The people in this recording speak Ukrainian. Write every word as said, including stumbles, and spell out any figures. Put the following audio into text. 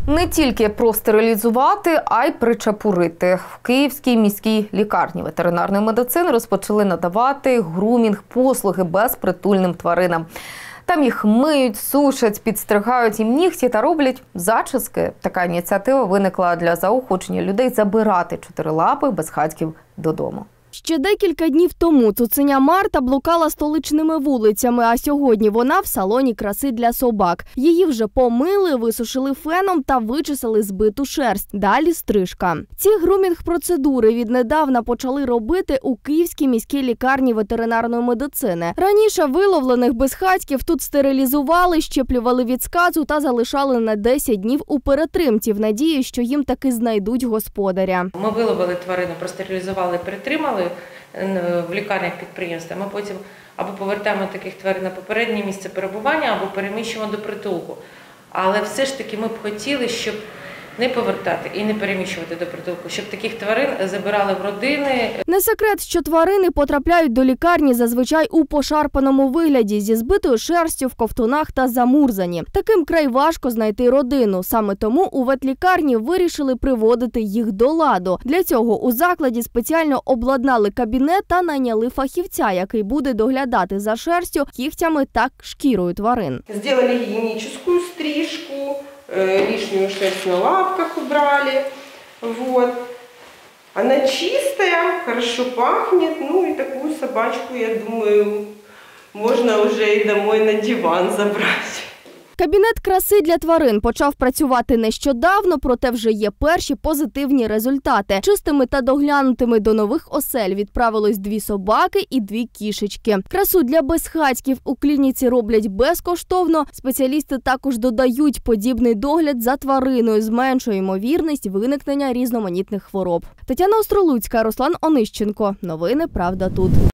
Не тільки простерилізувати, а й причепурити. В Київській міській лікарні ветеринарної медицини розпочали надавати грумінг-послуги безпритульним тваринам. Там їх миють, сушать, підстригають їм нігті та роблять зачіски. Така ініціатива виникла для заохочення людей забирати чотирилапих безхатьків додому. Ще декілька днів тому цуценя Марта блукала столичними вулицями, а сьогодні вона в салоні краси для собак. Її вже помили, висушили феном та вичесали збиту шерсть. Далі стрижка. Ці грумінг-процедури віднедавна почали робити у Київській міській лікарні ветеринарної медицини. Раніше виловлених безхатьків тут стерилізували, щеплювали від сказу та залишали на десять днів у перетримці в надії, що їм таки знайдуть господаря. Ми виловили тварину, простерилізували, перетримали в лікарнях підприємства. Ми потім або повертаємо таких тварин на попереднє місце перебування, або переміщуємо до притулку. Але все ж таки ми б хотіли, щоб не повертати і не переміщувати до притулку, щоб таких тварин забирали в родини. Не секрет, що тварини потрапляють до лікарні зазвичай у пошарпаному вигляді, зі збитою шерстю, в ковтунах та замурзані. Таким край важко знайти родину. Саме тому у ветлікарні вирішили приводити їх до ладу. Для цього у закладі спеціально обладнали кабінет та найняли фахівця, який буде доглядати за шерстю, кігтями та шкірою тварин. Зробили гігієнічну стрижку, лишнюю шерсть на лапках убрали, вот. Она чистая, хорошо пахнет, ну и такую собачку, я думаю, можно уже и домой на диван забрать. Кабінет краси для тварин почав працювати нещодавно, проте вже є перші позитивні результати. Чистими та доглянутими до нових осель відправилось дві собаки і дві кішечки. Красу для безхатьків у клініці роблять безкоштовно. Спеціалісти також додають, подібний догляд за твариною зменшує ймовірність виникнення різноманітних хвороб. Тетяна Остролуцька, Руслан Онищенко. Новини «Правда тут».